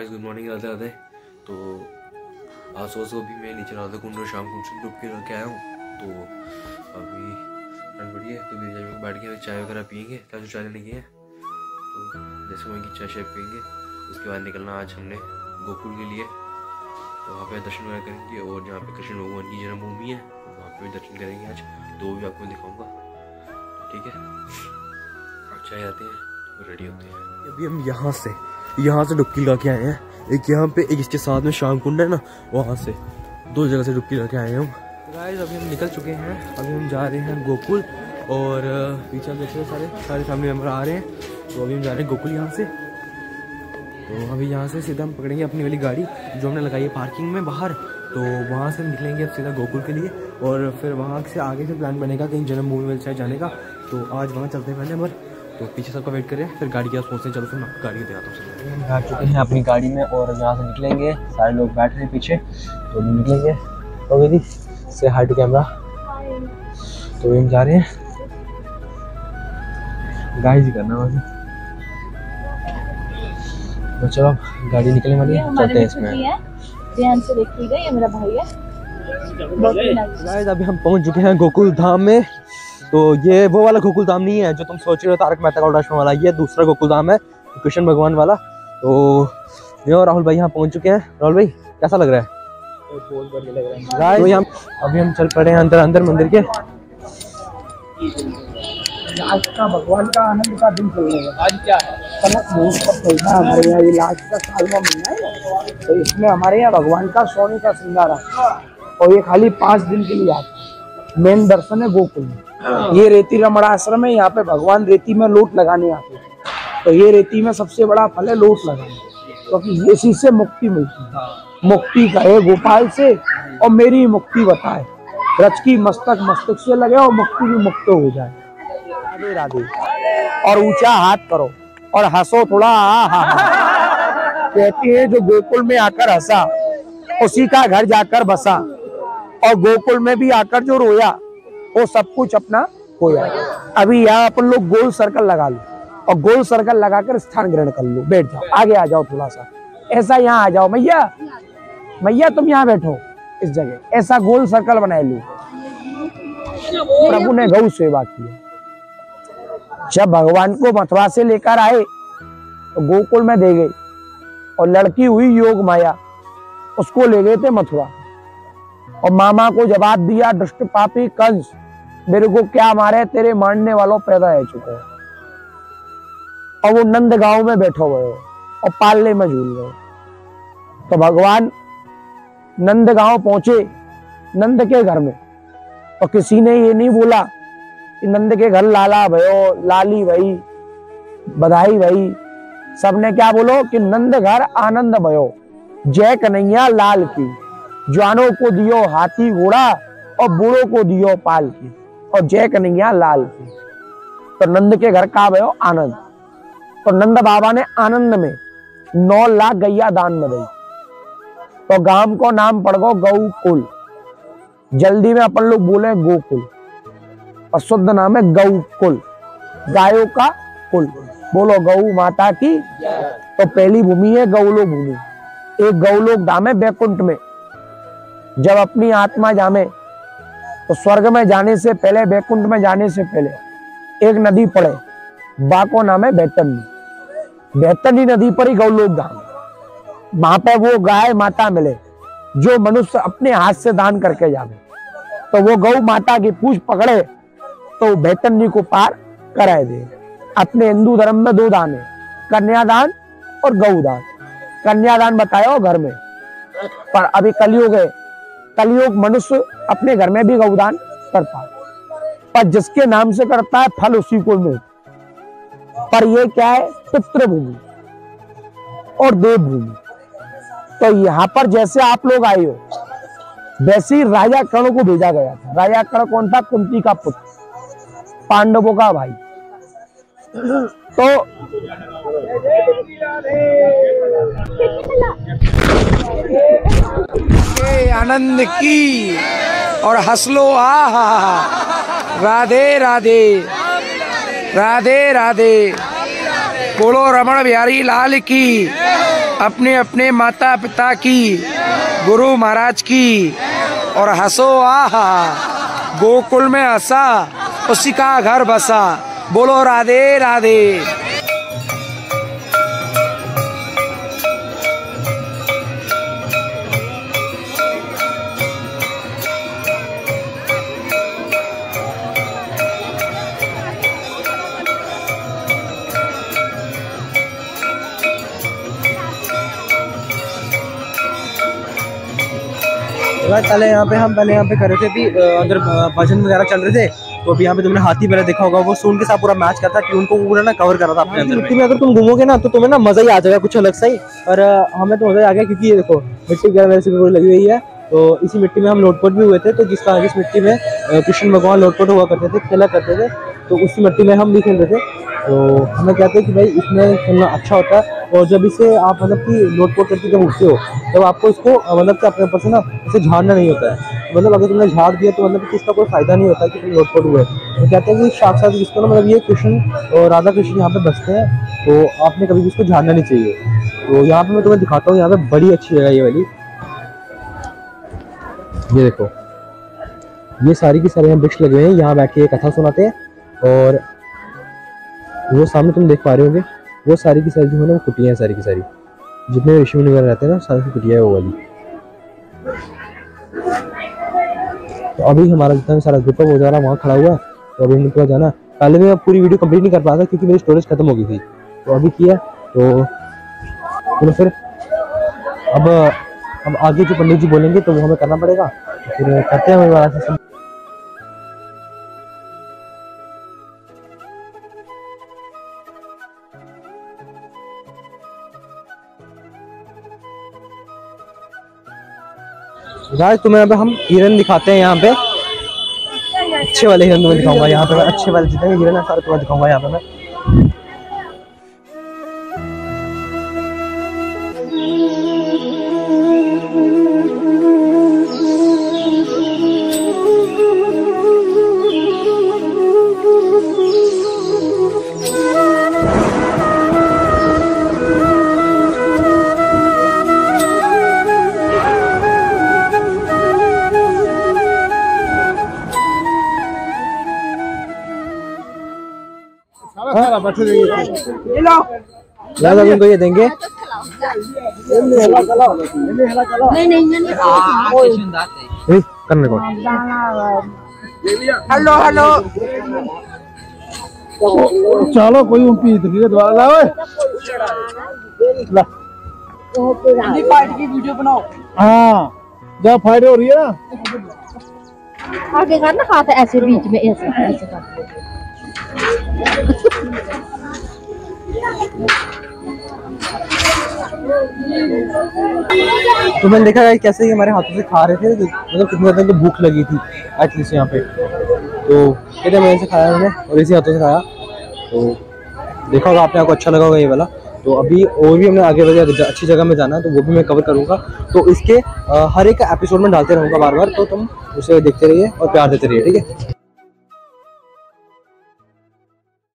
Good morning Radhe Radhe. तो आज सुबह भी मैं नीचे राधा कुंड और शाम कुंड से डुबकी लगा के आया हूँ। तो अभी ठंड बढ़ी है तो मेरी जगह बैठ के चाय वगैरह पियेंगे, ताकि चाय लेने की है तो जैसे वहीं की चाय शाय पियेंगे। उसके बाद निकलना आज हमने गोकुल के लिए, तो वहाँ पे दर्शन वगैरह करेंगे और जहाँ पे कृष्ण भगवान की जन्मभूमि है वहाँ पे भी दर्शन करेंगे आज, तो वो भी आपको दिखाऊँगा। ठीक है, अब चाय आते हैं तो रेडी होते हैं। अभी हम यहाँ से डुबकी लगा के आए हैं। एक यहाँ पे, एक इसके साथ में शाम कुंड है ना, वहाँ से दो जगह से डुबकी लगा के आए हैं हम। गाइस अभी हम निकल चुके हैं, अभी हम जा रहे हैं गोकुल और पीछे देख रहे सारे फैमिली मेम्बर आ रहे हैं। तो अभी हम जा रहे हैं गोकुल यहाँ से। तो अभी यहाँ से सीधा हम पकड़ेंगे अपनी वाली गाड़ी जो हमने लगाई है पार्किंग में बाहर। तो वहाँ से हम निकलेंगे अब सीधा गोकुल के लिए और फिर वहाँ से आगे से प्लान बनेगा कहीं जन्मभूमि वाली साइड जाने का। तो आज वहाँ चलते हैं पहले हम, तो पीछे सबका वेट करें, फिर गाड़ी के पास पहुँचते हैं। चलो फिर मैं गाड़ी दिखाता हूँ। हम आ चुके हैं अपनी गाड़ी में और यहाँ से निकलेंगे, सारे लोग बैठ रहे हैं पीछे तो भी निकलेंगे। तो दीदी से हाई टू कैमरा। तो हम जा रहे हैं, गाइस ही करना वैसे। तो चलो गाड़ी निकलने वाली है, चलते हैं इसमें। ध्यान से देखिएगा, ये मेरा भाई है। गाइस अभी हम पहुँच चुके हैं गोकुल धाम में। तो ये वो वाला गोकुल धाम नहीं है जो तुम सोच रहे हो तारक मेहता का उल्टा चश्मा वाला, ये दूसरा गोकुल धाम है कृष्ण भगवान वाला। तो ये और राहुल भाई यहाँ पहुँच चुके हैं। राहुल भाई कैसा लग रहा है? बहुत बढ़िया लग रहा है। तो यहाँ अभी हम चल पड़े हैं अंदर मंदिर के। आज का भगवान का आनंद का दिन चलेगा। आज क्या है? कनक महोत्सव चलता है हमारे यहाँ, ये लास्ट का 7वां महीना है। तो इसमें हमारे यहाँ भगवान का सोने का श्रृंगार है और ये खाली 5 दिन के लिए आता है। मेन दर्शन है गोकुल में। ये रेती रमण आश्रम है, यहाँ पे भगवान रेती में लोट लगाने आते हैं। तो ये रेती में सबसे बड़ा फल है लोट लगाना, क्योंकि ये इसी से मुक्ति मिलती है। मुक्ति कहे गोपाल से और मेरी मुक्ति बताए, रच की मस्तक से लगे और मुक्ति भी मुक्त हो जाए। राधे राधे। और ऊंचा हाथ करो और हंसो थोड़ा। कहते हैं जो गोकुल में आकर हंसा उसी का घर जाकर बसा, और गोकुल में भी आकर जो रोया वो सब कुछ अपना खोया। अभी यहाँ अपन लोग गोल सर्कल लगा लो और गोल सर्कल लगाकर स्थान ग्रहण कर लो। बैठ जाओ, आगे आ जाओ थोड़ा सा, ऐसा यहाँ आ जाओ। मैया तुम यहाँ बैठो इस जगह, ऐसा गोल सर्कल बनाए लो। प्रभु ने गौ सेवा की। जब भगवान को मथुरा से लेकर आए तो गोकुल में दे गए और लड़की हुई योग माया, उसको ले गए थे मथुरा। और मामा को जवाब दिया, दुष्ट पापी कंस, मेरे को क्या मारे, तेरे मारने वालों पैदा हो चुके हैं। और वो नंद गांव में बैठो हुए हो और पालने में झूल गए। तो भगवान नंद गांव पहुंचे, नंद के घर में, और किसी ने ये नहीं बोला कि नंद के घर लाला भयो, लाली भई, बधाई भई। सबने क्या बोलो कि नंद घर आनंद भयो, जय कन्हैया लाल की। जवानों को दियो हाथी घोड़ा और बूढ़ों को दियो पाल की, और जय कन्हैया लाल की। तो नंद के घर का भयो आनंद। तो नंद बाबा ने आनंद में 9 लाख गैया दान में दी। तो गांव को नाम पड़ गो गौकुल। जल्दी में अपन लोग बोले गोकुल, और शुद्ध नाम है गौकुल, गायों का कुल। बोलो गौ माता की। तो पहली भूमि है गौलो भूमि। एक गौलोक धाम है बैकुंठ में। जब अपनी आत्मा जामे तो स्वर्ग में जाने से पहले, बैकुंठ में जाने से पहले एक नदी पड़े, बाको नाम है बैतरणी। बैतरणी नदी पर ही गौलोक धाम। वहां पे वो गाय माता मिले जो मनुष्य अपने हाथ से दान करके जावे। तो वो गौ माता की पूंछ पकड़े तो बैतरणी को पार कराए दे। अपने हिंदू धर्म में 2 दान है, कन्यादान और गौदान। कन्यादान बताया घर में, पर अभी कलयुग है, कलयुग मनुष्य अपने घर में भी गौदान करता है, पर जिसके नाम से करता है फल उसी को मिलता। पर ये क्या है, पितृभूमि और देवभूमि। तो यहाँ पर जैसे आप लोग आए हो, वैसे ही राजा कर्ण को भेजा गया था। राजा कर्ण कौन था? कुंती का पुत्र, पांडवों का भाई। तो आनंद की और हंस लो। राधे राधे, राधे राधे। बोलो रमण बिहारी लाल की। अपने अपने माता पिता की, गुरु महाराज की, और हंसो आहा गोकुल में हंसा उसी का घर बसा। बोलो राधे राधे। पहले यहाँ पे कर रहे थे अभी अंदर भजन वगैरह चल रहे थे। तो अभी यहाँ पे तुमने हाथी पहले देखा होगा, वो सून के साथ पूरा मैच करता, ट्यून को पूरा ना कवर कर रहा था अपने अंदर में। अगर तुम घूमोगे ना तो तुम्हें ना मजा ही आ जाएगा कुछ अलग सा ही। और हमें तो मजा ही आ गया, क्योंकि ये देखो मिट्टी वगैरह मेरे से लगी हुई है। तो इसी मिट्टी में हम लोटपोट भी हुए थे। तो जिस मिट्टी में कृष्ण भगवान लोटपोट हुआ करते थे, खेला करते थे, तो उसी मिट्टी में हम भी खेल रहे थे। तो हमें कहते हैं कि भाई इसमें खेलना अच्छा होता है। और जब इसे आप मतलब कि लोटपोट करके जब उठते हो, तब आपको इसको मतलब कि अपने ऊपर से ना इसे झाड़ना नहीं होता है। मतलब अगर तुमने झाड़ दिया तो मतलब कि इसका कोई फायदा नहीं होता कि तुम लोटपोट हुए। तो कहते हैं कि साक्षात जिसको ना मतलब ये कृष्ण और राधा कृष्ण यहाँ पे बसते हैं, तो आपने कभी भी इसको झाड़ना नहीं चाहिए। तो यहाँ पे मैं तुम्हें दिखाता हूँ, यहाँ पे बड़ी अच्छी जगह ये वाली। ये देखो, ये सारी की सारी यहाँ वृक्ष लगे हुए हैं, यहाँ बैठ के कथा सुनाते हैं। और वो सामने तुम देख पा रहे होंगे, वो सारी की सारी जो है ना वो कुटियाँ हैं, सारी की सारी जितने ऋषि मुनि वगैरह रहते हैं ना, सारी की कुटियाँ है वो वाली। तो अभी हमारा जितना भी सारा ग्रुप है वो जा रहा है वहाँ खड़ा हुआ है। तो अभी हमको जाना, पहले मैं पूरी वीडियो कंप्लीट नहीं कर पाया था क्योंकि मेरी स्टोरेज खत्म हो गई थी। तो अभी किया तो फिर अब आगे जो पंडित जी बोलेंगे तो वो हमें करना पड़ेगा। तो फिर करते हैं हमें वाला से। गाइस तुम्हें अब हम हिरन दिखाते हैं। यहाँ पे अच्छे वाले हिरन तुम्हें दिखाऊंगा। यहाँ पे मैं अच्छे वाले जितने हिरन है सारे तुम्हें दिखाऊंगा यहाँ पे मैं। इनको ये देंगे। करने को हेलो हेलो चलो कोई दोबारा लाओ फाइट की वीडियो बनाओ। हाँ जहाँ फाइट हो रही है ना, आगे करना हाथ ऐसे बीच में ऐसे कर। तो मैंने देखा है कैसे ही हमारे हाथों से खा रहे थे। मतलब कितनी ज़्यादा इनको भूख लगी थी एटलीस्ट यहाँ पे। तो कितने मजे से खाया मैंने और इसी हाथों से खाया। तो देखा होगा आपने, आपको अच्छा लगा होगा ये वाला। तो अभी और भी हमने आगे बढ़े अच्छी जगह में जाना है, तो वो भी मैं कवर करूँगा। तो इसके हर एक एपिसोड में डालते रहूँगा बार बार। तो तुम उसे देखते रहिए और प्यार देते रहिए, ठीक है।